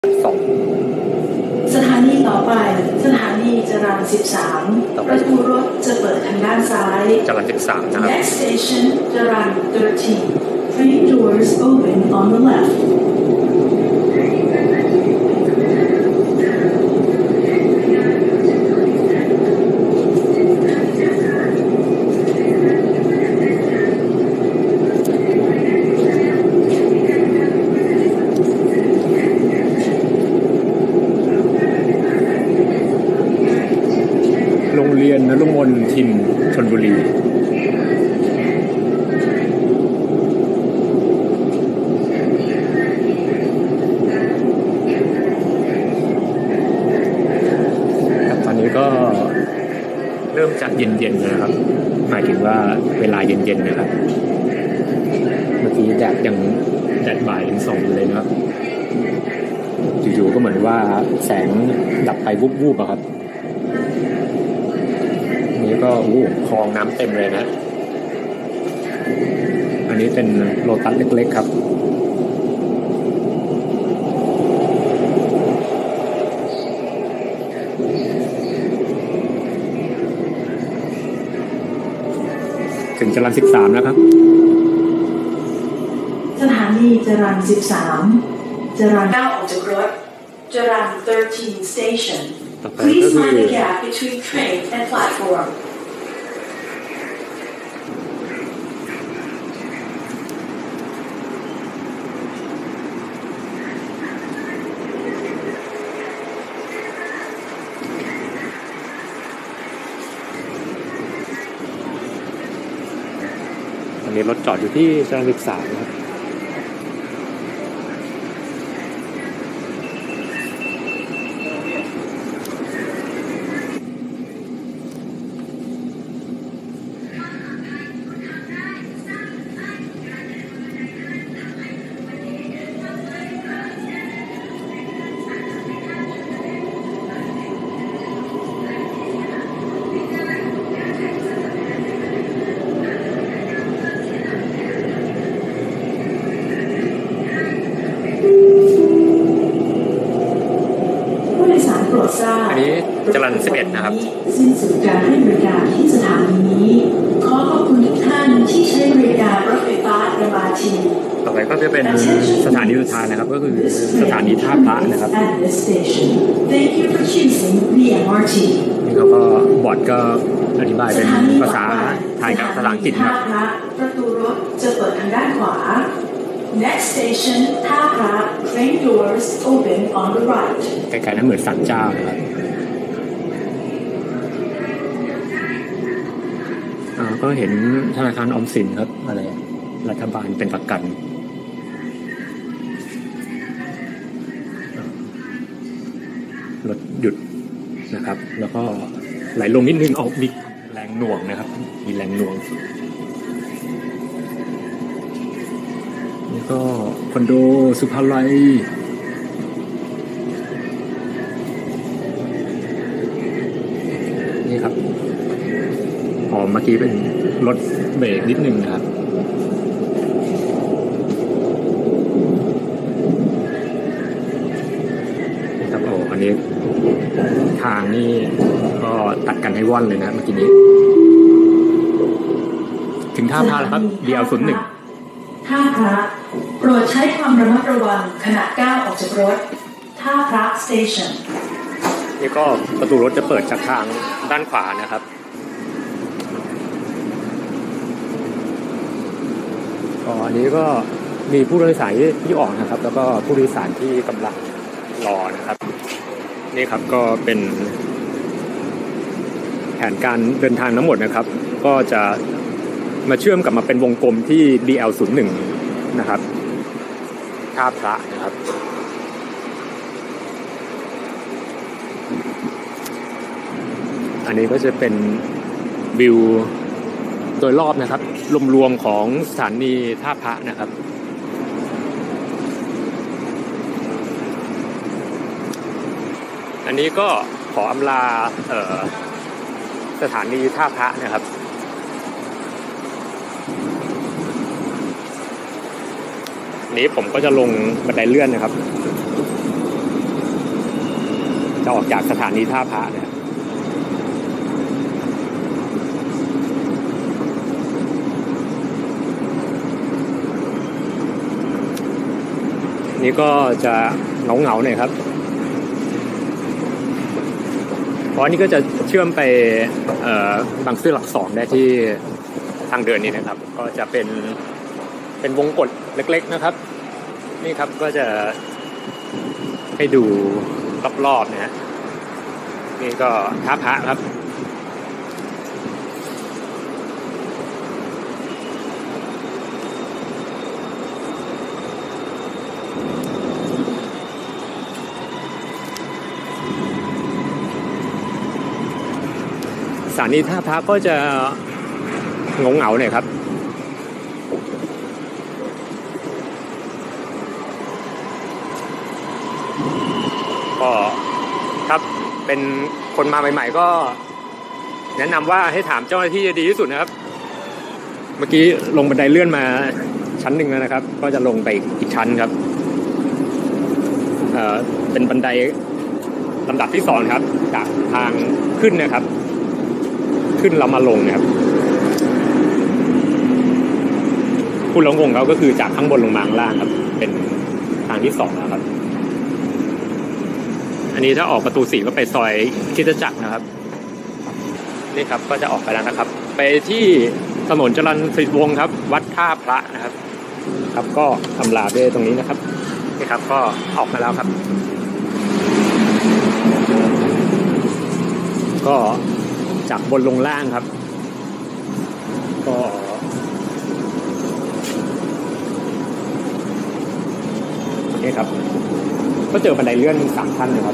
สถานีต่อไปสถานีจรัญ13ประตูรถจะเปิดทางด้านซ้ายจรัญ13นะครับ Next station จรัญ13 Train doors open on the left โรงเรียนนฤมลทิมชลบุรีครับตอนนี้ก็เริ่มจากเย็นๆนะครับหมายถึงว่าเวลาเย็นๆนะครับเมื่อกี้แดดบ่ายยังส่องอยู่เลยนะครับอยู่ๆก็เหมือนว่าแสงดับไปวูบๆอะครับนี่ก็คลองน้ำเต็มเลยนะอันนี้เป็นโลตัสเล็กๆครับถึงจรัญ13แล้วครับสถานีจรัญ13จรัญ9ออกจากรถจรัญ13 station Please mind the gap between train and platform อันนี้รถจอดอยู่ที่จรัญ13นะครับอันนี้จรัญ11นะครับสิ้นสุดการให้บริการที่สถานีนี้ขอขอบคุณทุกท่านที่ใช้บริการรถไฟฟ้า MRT ต่อไปก็จะเป็นสถานีสุดท้ายนะครับก็คือสถานีท่าพระนะครับ Thank you for choosing the MRT นี่เขาก็บอร์ดก็อธิบายเป็นภาษาไทยกับภาษาอังกฤษครับประตูรถจะเปิดทางด้านขวา Next station ท่าพระ Train doors open on the right ไกลๆนั้นเหมือนศาลเจ้านะครับก็เห็นธนาคารออมสินครับอะไรรัฐบาลเป็นประกันรถหยุดนะครับแล้วก็ไหลลงนิดนึงมีแรงหน่วงนะครับมีแรงหน่วงนี่ก็คอนโดสุภาลัยนี่ครับเมื่อกี้เป็นรถเบรกนิดนึงนะครับครับอันนี้ทางนี่ก็ตัดกันให้ว่อนเลยนะเมื่อกี้นี้ถึงท่าพระแล้วครับ DL01 ท่าพระโปรดใช้ความระมัดระวังขณะก้าวออกจากรถท่าพระ station นี่ก็ประตูรถจะเปิดจากทางด้านขวานะครับอันนี้ก็มีผู้โดยสารที่ออกนะครับแล้วก็ผู้โดยสารที่กำลังรอนะครับนี่ครับก็เป็นแผนการเดินทางทั้งหมดนะครับก็จะมาเชื่อมกลับมาเป็นวงกลมที่ DL01 นะครับท่าพระนะครับอันนี้ก็จะเป็นวิวโดยรอบนะครับรวมๆของสถานีท่าพระนะครับอันนี้ก็ขออำลาสถานีท่าพระนะครับนี้ผมก็จะลงบันไดเลื่อนนะครับอกจากสถานีท่าพระเนี่ยนี่ก็จะเหงาหน่อยครับเพราะนี่ก็จะเชื่อมไปบางซื่อหลักสองได้ที่ทางเดินนี้นะครับก็จะเป็นวงกฏเล็กๆนะครับนี่ครับก็จะให้ดูรอบๆนะฮะนี่ก็ท่าพระครับสถานีท่าพระก็จะเหงาหน่อยครับก็ครับเป็นคนมาใหม่ๆก็แนะนำว่าให้ถามเจ้าหน้าที่จะดีที่สุดนะครับเมื่อกี้ลงบันไดเลื่อนมาชั้นหนึ่งแล้วนะครับก็จะลงไปอีกชั้นครับเป็นบันไดลำดับที่2ครับจากทางขึ้นนะครับขึ้นเรามาลงนะครับพูดแล้วงงเขาก็คือจากข้างบนลงมาข้างล่างครับเป็นทางที่2นะครับอันนี้ถ้าออกประตู4ก็ไปซอยคริสตจักรนะครับนี่ครับก็จะออกไปแล้วนะครับไปที่ถนนจรัญสนิทวงศ์ครับวัดท่าพระนะครับครับก็อำลาด้วยตรงนี้นะครับนี่ครับก็ออกมาแล้วครับก็จากบนลงล่างครับก็นี่ครับก็เจอบันไดเลื่อน3ขั้นนะครับ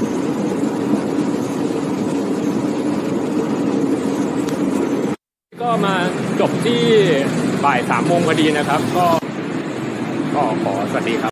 ก็มาจบที่บ่าย 3 โมงพอดีนะครับก็ขอสวัสดีครับ